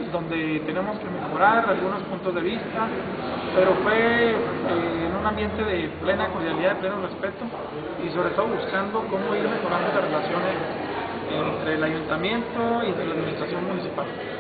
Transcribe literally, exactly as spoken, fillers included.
donde tenemos que mejorar algunos puntos de vista, pero fue eh, en un ambiente de plena cordialidad, de pleno respeto y sobre todo buscando cómo ir mejorando las relaciones entre el ayuntamiento y entre la administración municipal.